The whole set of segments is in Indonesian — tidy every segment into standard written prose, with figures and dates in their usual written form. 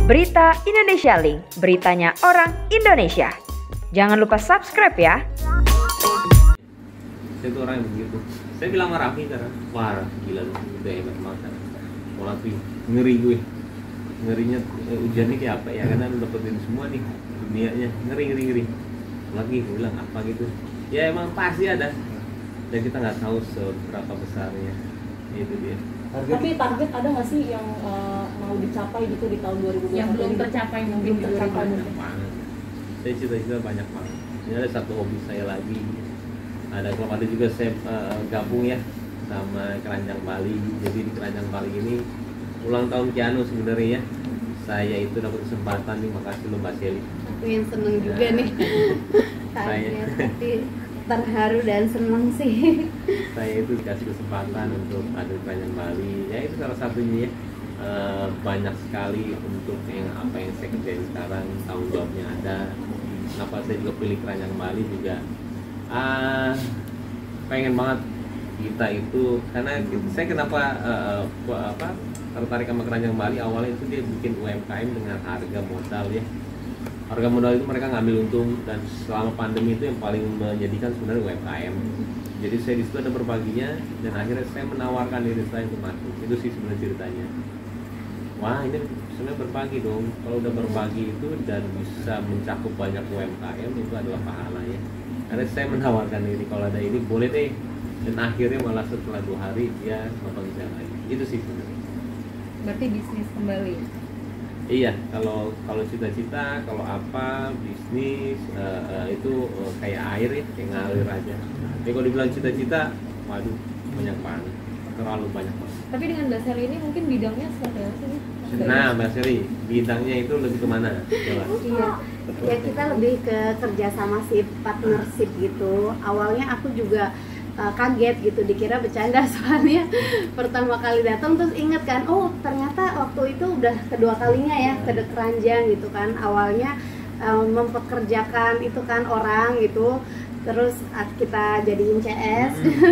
Berita Indonesia Link, beritanya orang Indonesia. Jangan lupa subscribe ya. Saya tuh orang yang begitu. Saya bilang sama Raffi karena wah gila lu, udah hebat banget. Mau Raffi, ngeri gue. Ngerinya ujiannya kayak apa ya? Karena lu dapetin semua nih dunianya, ngeri. Lagi gue bilang apa gitu. Ya emang pasti ada. Dan kita nggak tahu seberapa besarnya. Itu dia. Tapi target ada nggak sih yang mau dicapai gitu di tahun 2021? Yang belum tercapai mungkin di 2021. Saya cita-cita banyak banget. Ini ada satu hobi saya lagi. Ada kalau ada juga saya gabung ya sama Keranjang Bali. Jadi di Keranjang Bali ini ulang tahun Keanu sebenarnya ya. Saya itu dapat kesempatan nih, makasih lo Mbak Shelly. Aku yang seneng juga nih. Saya tapi terharu dan seneng sih. Saya itu dikasih kesempatan untuk ada di Keranjang Bali. Ya itu salah satunya ya. Banyak sekali untuk yang apa yang saya kerjain sekarang, tanggung jawabnya ada. Kenapa saya juga pilih Keranjang Bali juga pengen banget kita itu karena saya kenapa tertarik sama Keranjang Bali awalnya itu dia bikin UMKM dengan harga modal ya. Harga modal itu mereka ngambil untung dan selama pandemi itu yang paling menyedihkan sebenarnya UMKM. Jadi saya di situ ada berbaginya dan akhirnya saya menawarkan diri saya untuk masuk. Itu sih sebenarnya ceritanya. Wah ini sebenarnya berbagi dong. Kalau udah berbagi itu dan bisa mencakup banyak UMKM itu adalah pahala ya. Karena saya menawarkan diri kalau ada ini boleh deh. Dan akhirnya malah setelah 2 hari dia nonton saya lagi. Itu sih sebenarnya. Berarti bisnis kembali. Iya, kalau cita-cita, kalau apa bisnis itu kayak air ya, kayak ngalir aja. Tapi kalau dibilang cita-cita, waduh banyak banget, terlalu banyak banget. Tapi dengan Mbak Shelly ini mungkin bidangnya seperti apa sih? Nah, Mbak Shelly, bidangnya itu lebih kemana? Coba. Iya, ya kita lebih ke kerjasama sih, partnership gitu. Awalnya aku juga kaget gitu, dikira bercanda soalnya pertama kali datang terus inget kan, oh ternyata waktu itu udah kedua kalinya ya ke Keranjang gitu kan. Awalnya mempekerjakan itu kan orang gitu, terus kita jadiin CS.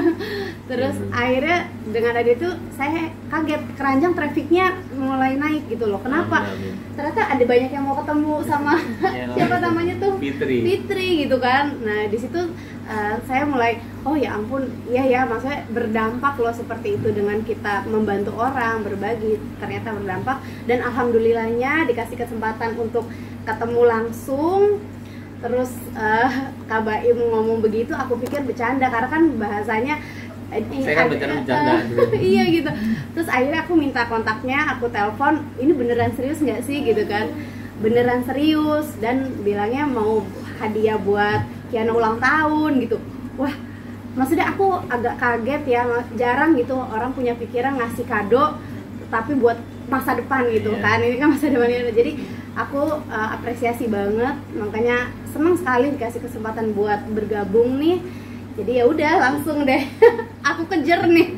Terus akhirnya dengan ada itu saya kaget, Keranjang trafiknya mulai naik gitu loh. Kenapa? Ternyata ada banyak yang mau ketemu sama siapa namanya tuh Fitri gitu kan. Nah di situ saya mulai oh ya ampun, iya ya maksudnya berdampak loh seperti itu dengan kita membantu orang, berbagi, ternyata berdampak. Dan alhamdulillahnya dikasih kesempatan untuk ketemu langsung. Terus Kak Baim ngomong begitu, aku pikir bercanda karena kan bahasanya saya kan bercanda iya gitu. Terus akhirnya aku minta kontaknya, aku telepon, ini beneran serius nggak sih gitu kan. Beneran serius dan bilangnya mau hadiah buat Kiana ulang tahun gitu. Wah, maksudnya aku agak kaget ya, jarang gitu orang punya pikiran ngasih kado tapi buat masa depan gitu kan. Ini kan masa depannya. Jadi aku apresiasi banget, makanya senang sekali dikasih kesempatan buat bergabung nih. Jadi ya udah langsung deh aku kejar nih.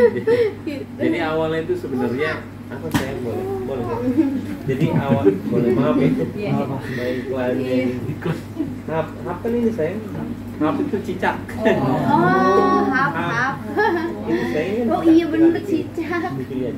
Jadi awalnya itu sebenarnya apa saya boleh. Jadi awal boleh maaf ya. Baiklah nih. Apa ini saya? Hap itu cicak. Oh, hap. Oh iya bener cicak.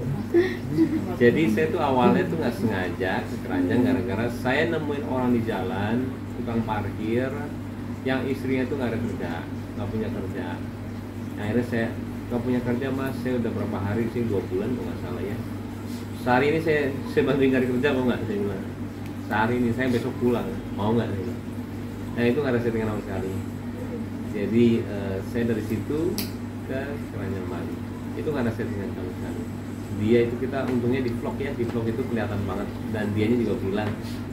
Jadi saya tuh awalnya tuh nggak sengaja ke Keranjang gara-gara saya nemuin orang di jalan tukang parkir yang istrinya tuh nggak ada kerja, nggak punya kerja. Akhirnya saya nggak punya kerja mas, saya udah berapa hari sih 2 bulan kalau nggak salah ya. Sehari ini saya bantuin cari kerja mau nggak saya bilang. Sehari ini saya besok pulang mau nggak saya bilang. Nah itu nggak ada settingan sama sekali. Jadi saya dari situ ke Keranjang Bali itu nggak ada settingan sama sekali. Dia itu kita untungnya di vlog ya, di vlog itu kelihatan banget dan dianya juga bilang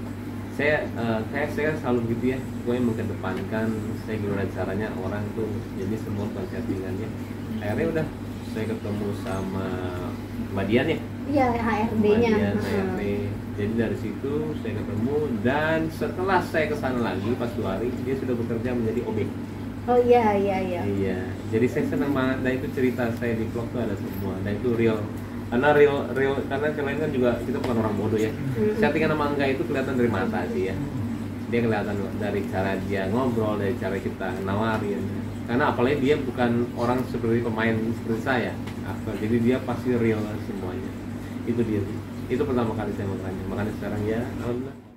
saya selalu gitu ya, gue yang mengedepankan saya gimana caranya orang tuh jadi semua bukan settingannya. Akhirnya udah saya ketemu sama Mbak Dian ya. Iya, HRD-nya. HRD. Jadi dari situ saya ketemu dan setelah saya kesana lagi pas 2 hari dia sudah bekerja menjadi OB. Oh iya. Iya. Jadi saya senang banget dan itu cerita saya di vlog tuh ada semua dan itu real. Karena real karena kalian kan juga kita bukan orang bodoh ya. Settingan sama enggak itu kelihatan dari mata sih ya. Dia kelihatan dari cara dia ngobrol, dari cara kita nawarin. Karena apalagi dia bukan orang seperti pemain seperti saya. Jadi dia pasti real semuanya. Itu dia sih. Itu pertama kali saya sama keranjang, makanya sekarang ya alhamdulillah